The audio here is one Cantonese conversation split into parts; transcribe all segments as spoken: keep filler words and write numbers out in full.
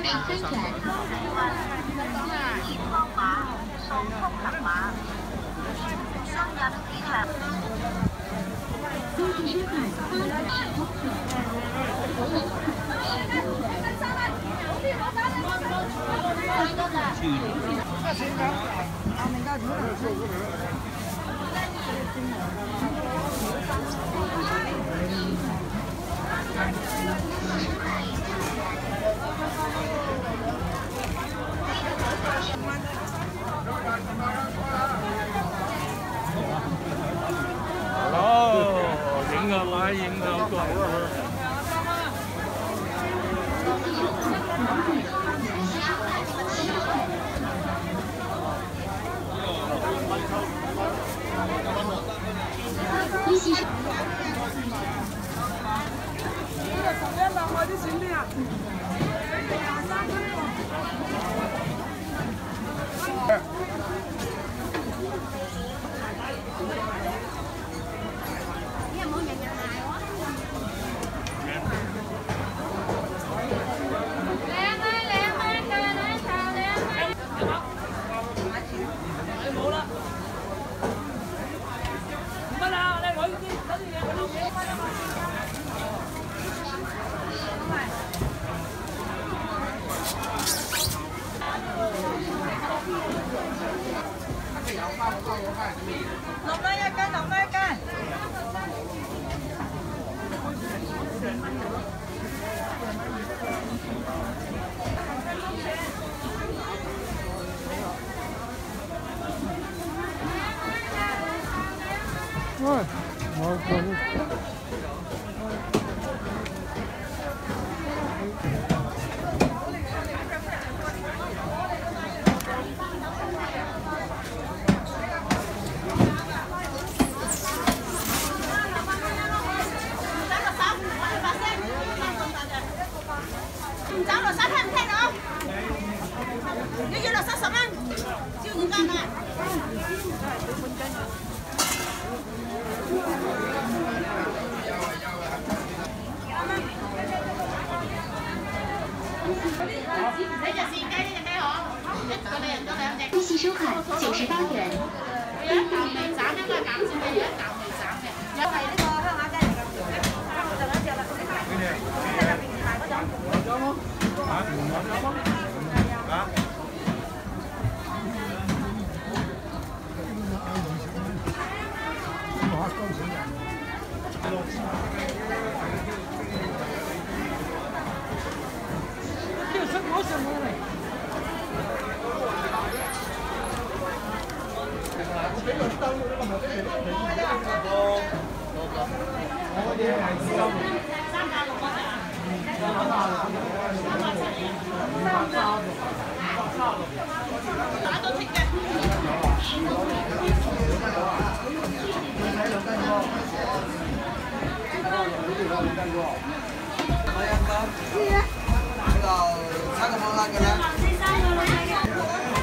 三转。健康碼、送通行碼，進入市場。恭喜收看八十公里。 哦，影啊來影啊過。 一起。 六蚊一斤，六蚊一斤。 喂，我講。 找落手聽唔聽到？你要落手十蚊，招五斤啊！你隻豉雞呢隻雞好，一個你人都兩隻。 一起收看九十八元。 有一嚿未斬，應該係減少嘅，有一嚿未斬嘅。有係呢個香鴨雞嚟㗎，就兩隻啦。喺入邊賣嗰種。啊？啊？ 這是我什麼嘞？我嘢係三百六蚊啊！三百七，三百打到剔嘅。 是啊。那個三個毛那個呢？三個毛那個。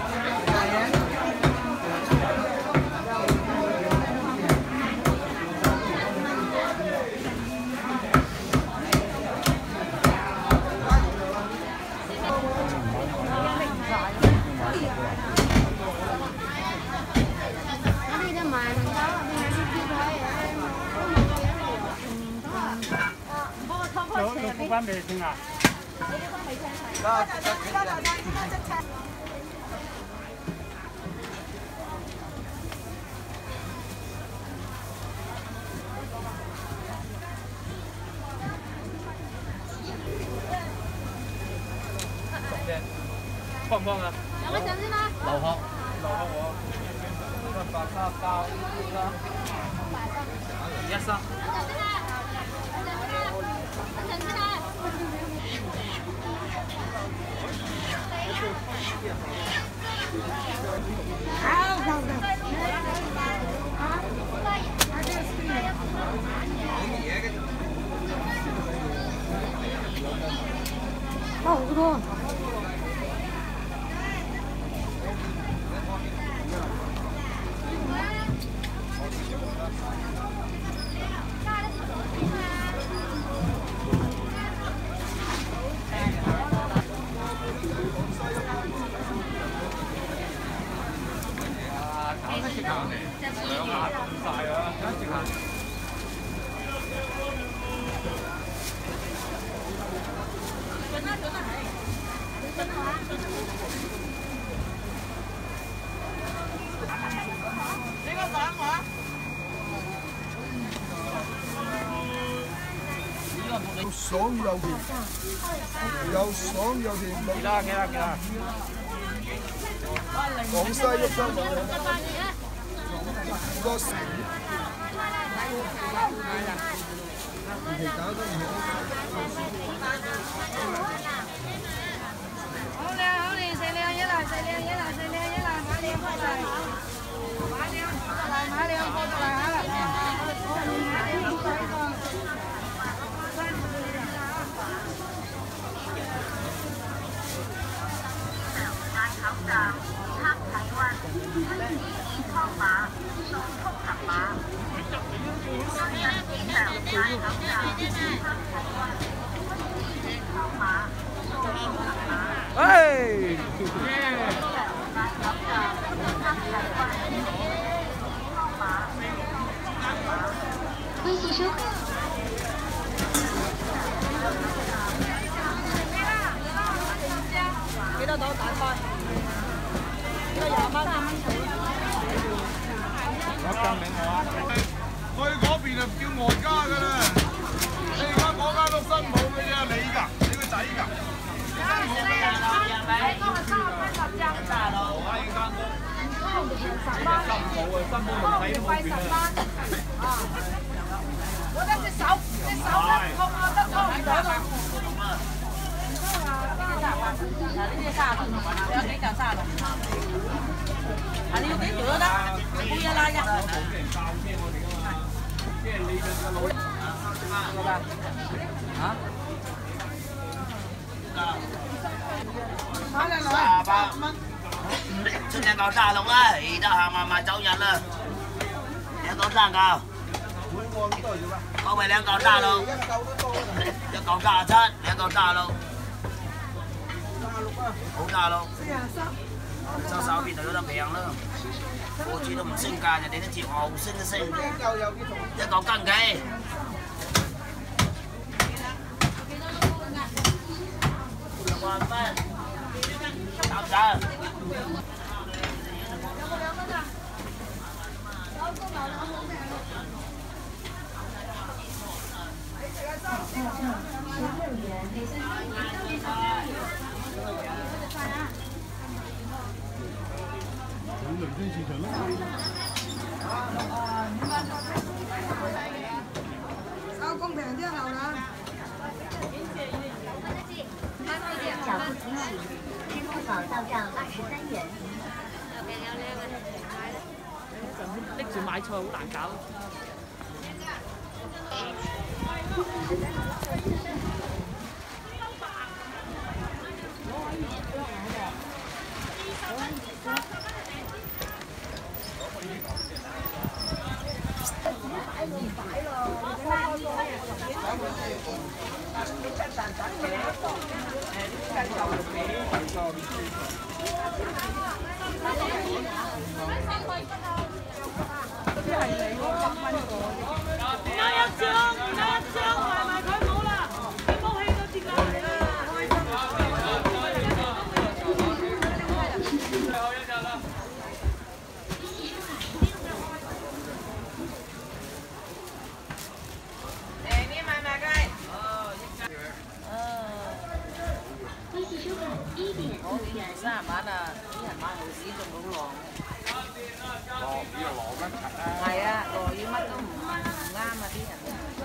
有冇關俾你聽啊？放唔放啊？ 有乜陣先啦？ 留學，留學我一百三包啦，一三。 差不多。 呢個等我。 又爽又甜，又爽又甜。幾多？幾多？幾多？廣西郁金寶好多時。其實搞得唔好。 好靚，好靚，食靚嘢啦，食靚嘢啦，食靚嘢啦，買靚過嚟，買靚過嚟，買靚過嚟嚇。買靚過嚟。 口罩測體温，湯碼送通行碼。深圳機場戴口罩測體温，湯碼送通行碼。 哎！ 戴口罩測體温，湯碼通行碼。 微信收看。 幾多度大概？呢個廿蚊。 攞姜俾我啊！去嗰邊就叫外家㗎啦。你而家嗰間都新抱嘅啫，你㗎，你個仔㗎。 我得隻手，隻手咧痛啊，得痛唔到咯。 嗱，呢啲三十六，你有幾嚿三十六？啊，你要幾條都得，高一拉一。嚇？ 買嚟來，八蚊。 出兩嚿三十六啦，而家行埋埋走人啦。兩嚿三嚿。我咪兩嚿三十六，一嚿三十七，兩嚿三十六。好大咯，周手邊就有得平啦，個主都唔升價，人哋都接牛升一升，一嚿斤幾，兩萬蚊，打唔打？ 倫敦市場啦。 收工平啲後啦。 脚步提醒，支付宝到账二十三元。 拎住買菜好難搞。三十蚊啊！啲人買蠔豉仲好浪。落雨就落乜柒啊！係啊，落雨乜都唔唔啱啊！啲人。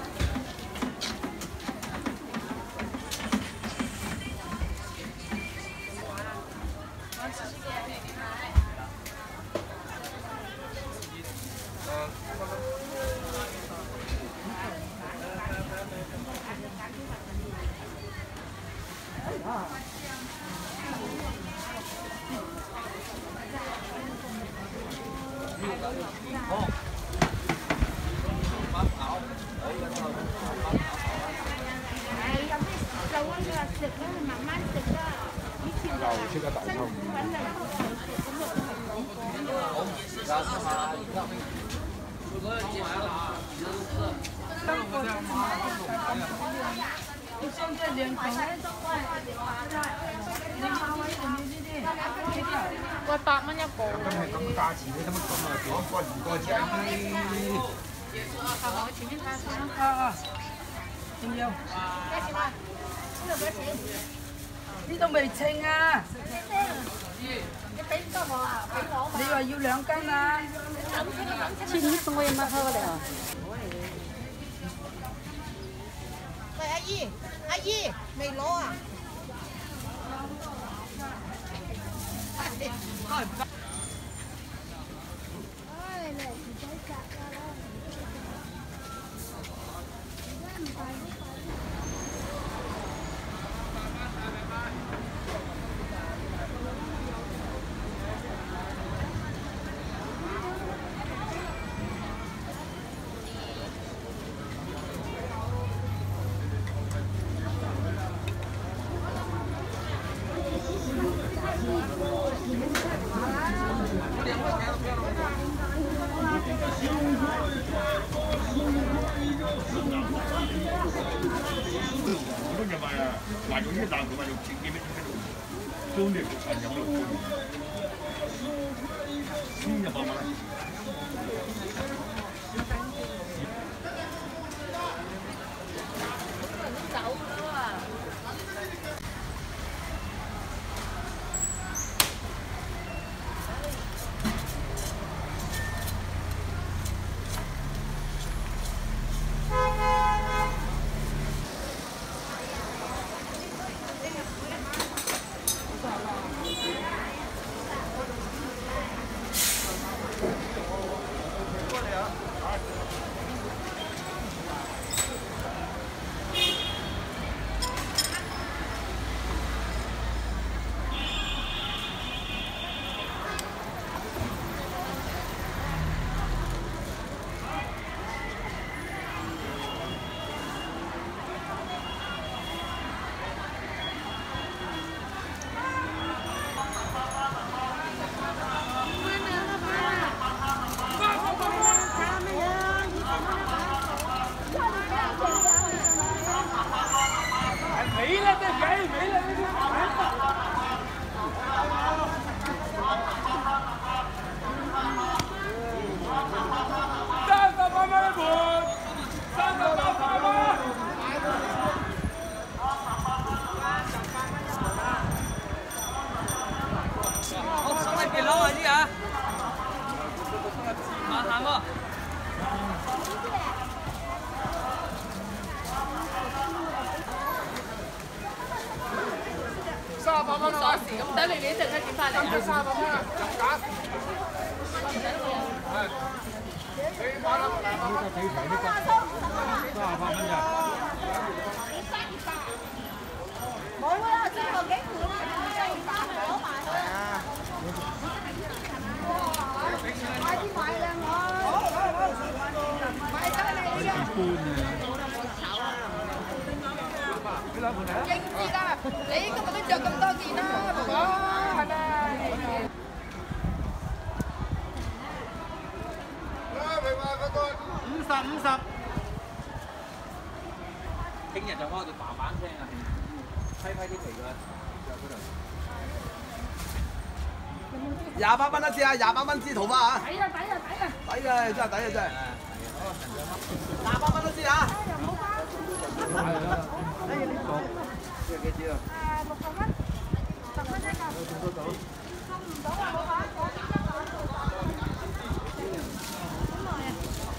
出個大抽。 你放这两口，两包位的。 喂，八蚊一個。 咁係咁價錢，你使乜咁啊？幾個二個啫？ 行行去前面睇下先啦。 啊啊！仲要？ 幾錢啊？呢度幾錢？ 呢度未稱啊！ 你俾唔得我啊？俾我嘛。 你話要兩斤啊？ 千五送我一蚊開嚟啊！喂，阿姨，阿姨，未攞啊？唉，你唔使夾㗎啦。而家唔大都大。 이건 봐야 만용이 나고 만용 지금이 좋은데 그 찬양으로 신nya 봐봐.廿八蚊一支啊！廿八蚊支桃花啊！抵啊！抵啊！抵啊！抵啊！真係抵啊！真係。廿八蚊一支啊！